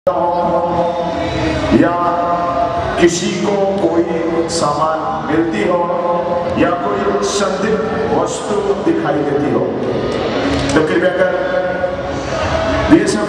या किसी को कोई सामान मिलती हो या कोई संदिग्ध वस्तु दिखाई देती हो तो कृपया कर BSF